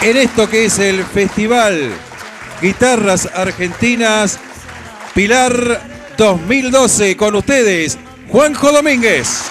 en esto que es el Festival Guitarras Argentinas Pilar 2012. Con ustedes, Juanjo Domínguez.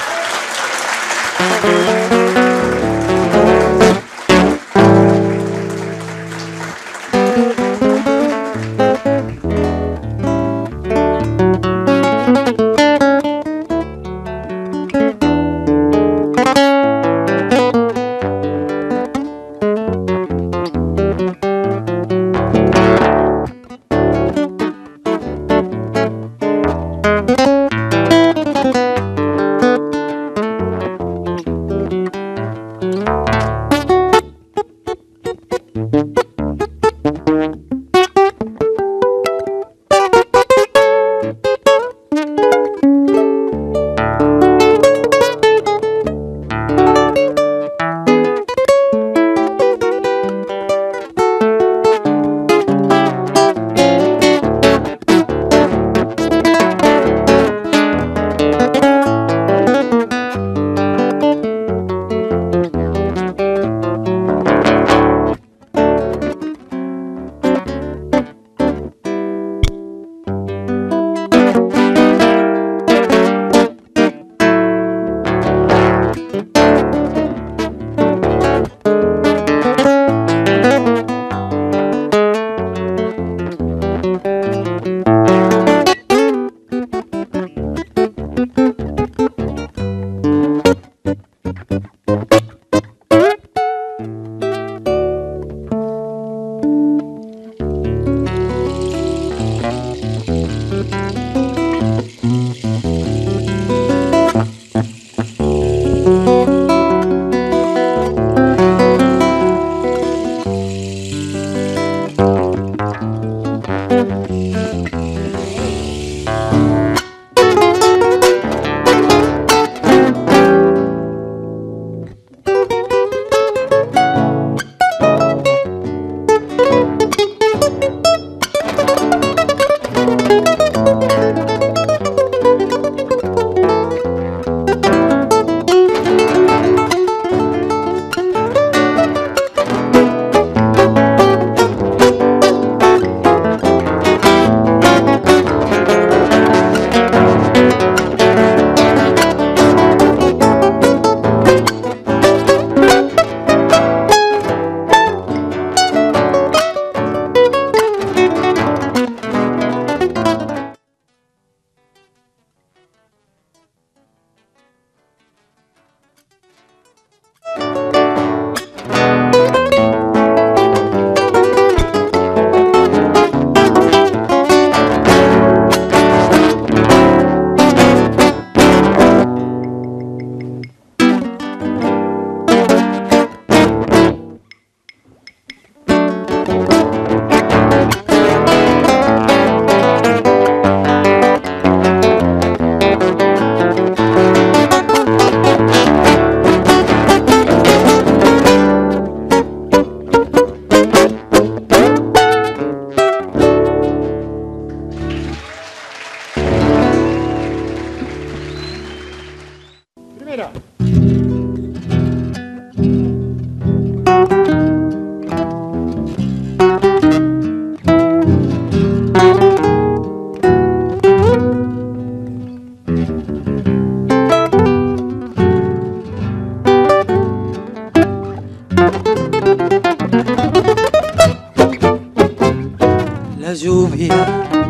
La lluvia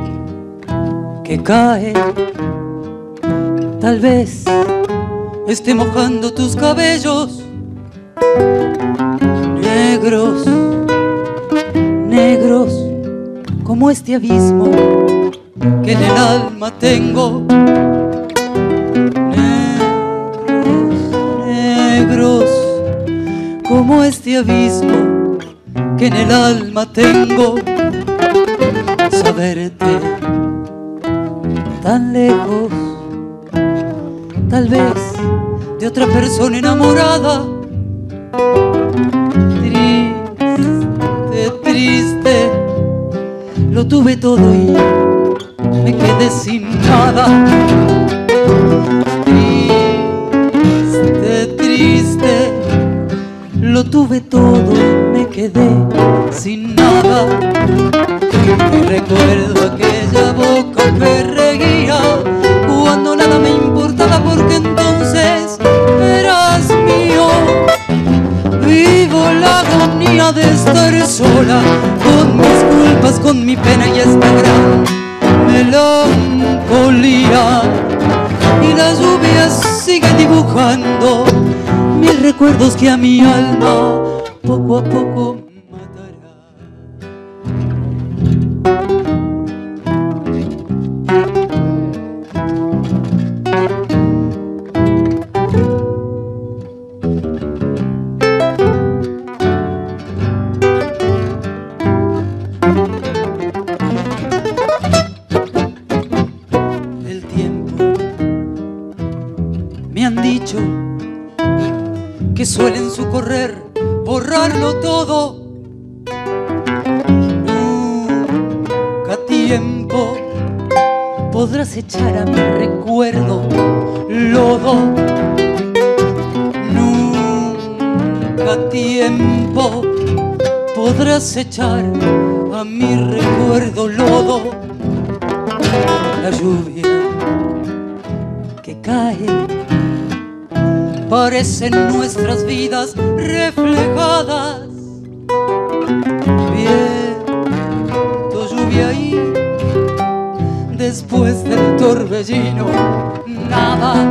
que cae tal vez esté mojando tus cabellos negros, negros como este abismo que en el alma tengo. Negros, negros como este abismo que en el alma tengo. Saberte tan lejos, tal vez de otra persona enamorada. Triste, triste, lo tuve todo y me quedé sin nada. Triste, triste, lo tuve todo y me quedé sin nada. Y recuerdo aquella boca que reía cuando nada me importaba, porque entonces eras mío. Vivo la agonía de estar sola, con mis culpas, con mi pena y esta gran melancolía. Y la lluvia sigue dibujando mil recuerdos que a mi alma poco a poco matará. El tiempo, me han dicho que suele en su correr borrarlo todo. Nunca tiempo podrás echar a mi recuerdo lodo. Nunca tiempo podrás echar a mi recuerdo lodo. La lluvia que cae parecen nuestras vidas reflejadas. Viento, lluvia y después del torbellino nada.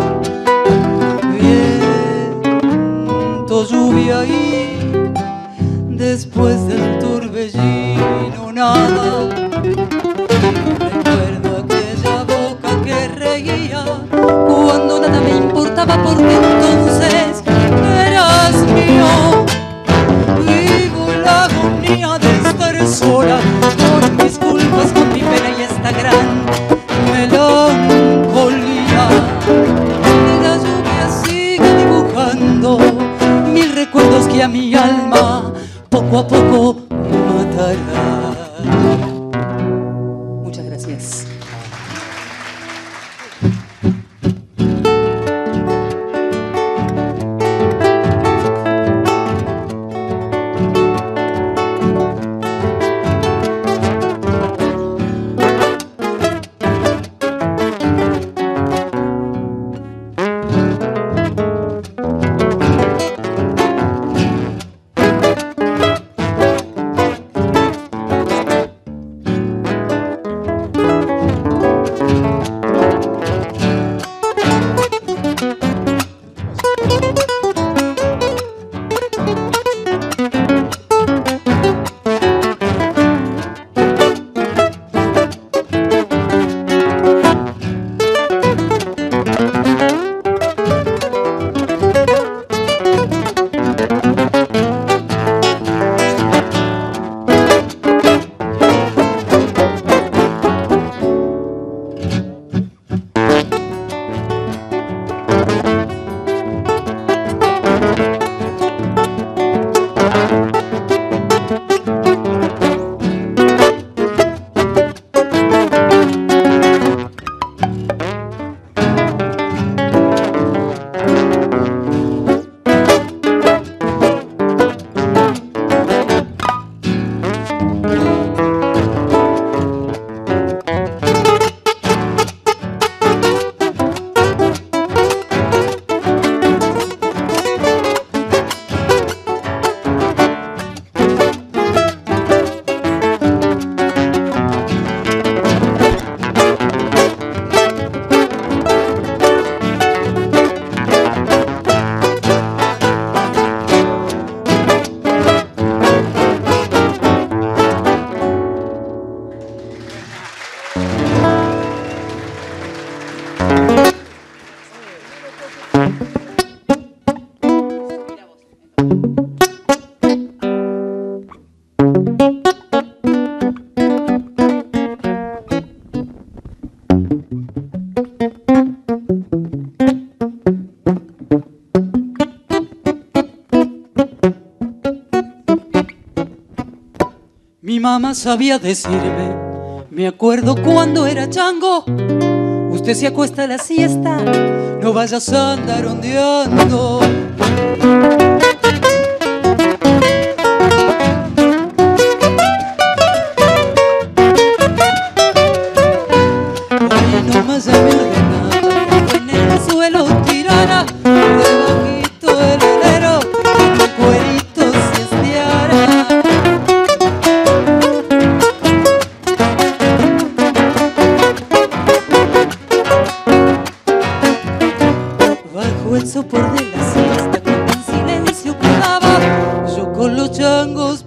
Viento, lluvia y después del torbellino nada. Recuerdo aquella boca que reía cuando nada me importaba, porque entonces eras mío. Vivo la agonía de estar sola, con mis culpas, con mi pena y esta gran melancolía. Y la lluvia sigue dibujando mil recuerdos que a mi alma poco a poco matará. Muchas gracias. Mi mamá sabía decirme, me acuerdo cuando era chango, usted se acuesta a la siesta, no vayas a andar ondeando.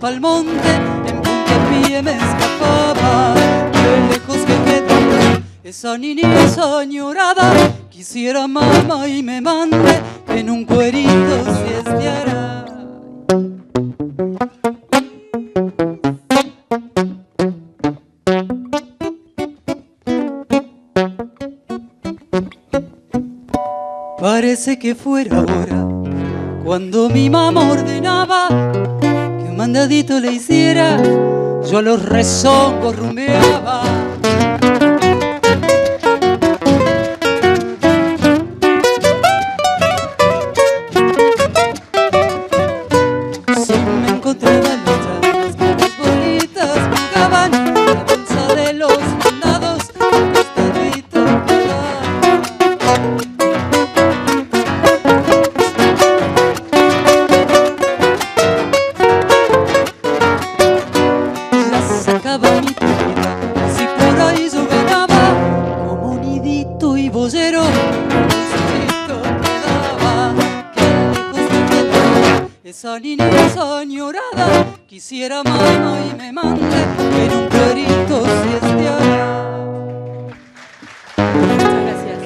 pa'l monte, en puntapié me escapaba. Qué lejos que queda esa niñeza añorada, quisiera mamá y me mande en un cuerito siesteara. Parece que fuera ahora cuando mi mamá ordenaba que un mandadito le hiciera, yo a los rezongos rumbeaba. Si me encontraba en las llamas que las bolitas jugaban, la bolsa de los mandados un costadito quedaba. Sacaba mi tierra, si por ahí yo ganaba, como nidito y boyero, un quedaba. Qué lejos me quedaba esa niñeza añorada, quisiera mamá y me mande en un cuerito siesteara. Muchas gracias.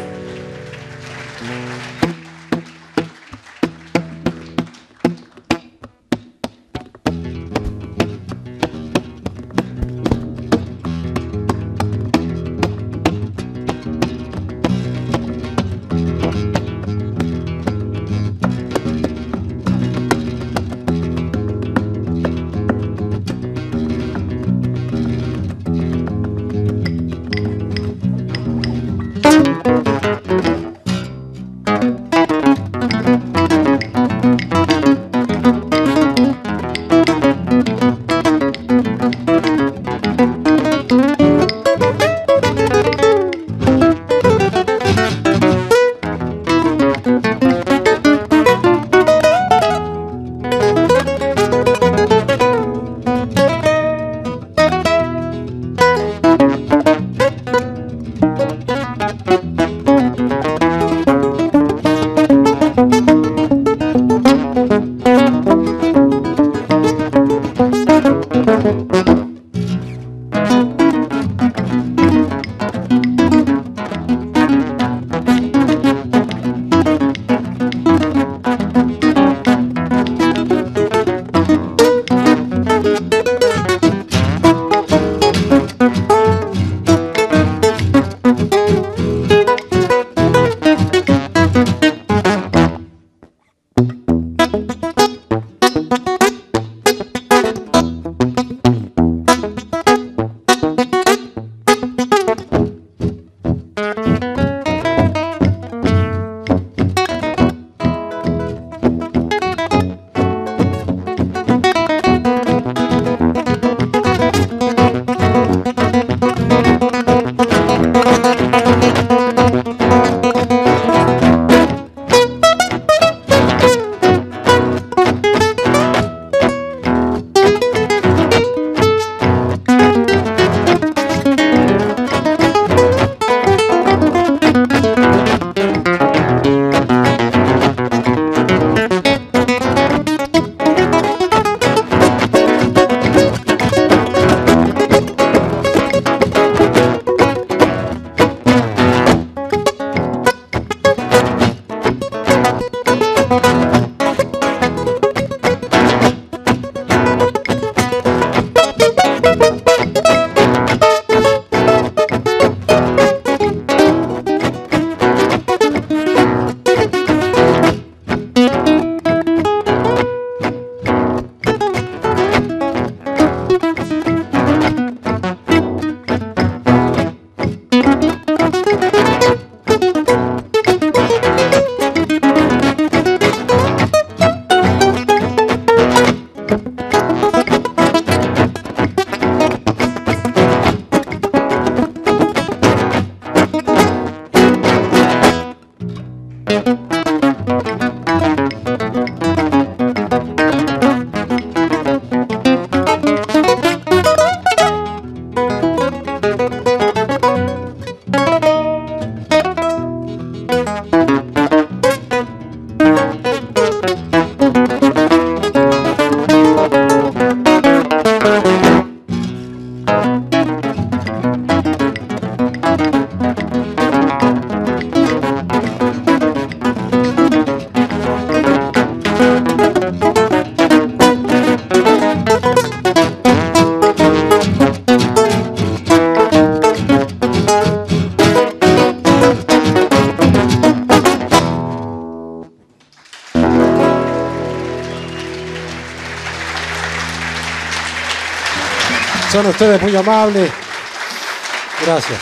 Son ustedes muy amables. Gracias.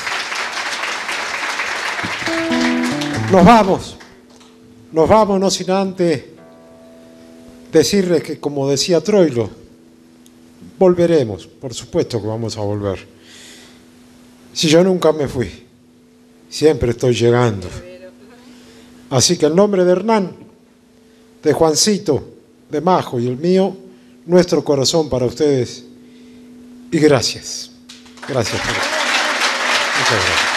Nos vamos no sin antes decirles que, como decía Troilo, volveremos, por supuesto que vamos a volver. Si yo nunca me fui, siempre estoy llegando. Así que en nombre de Hernán, de Juancito, de Majo y el mío, nuestro corazón para ustedes. Y gracias. Gracias. Muchas gracias.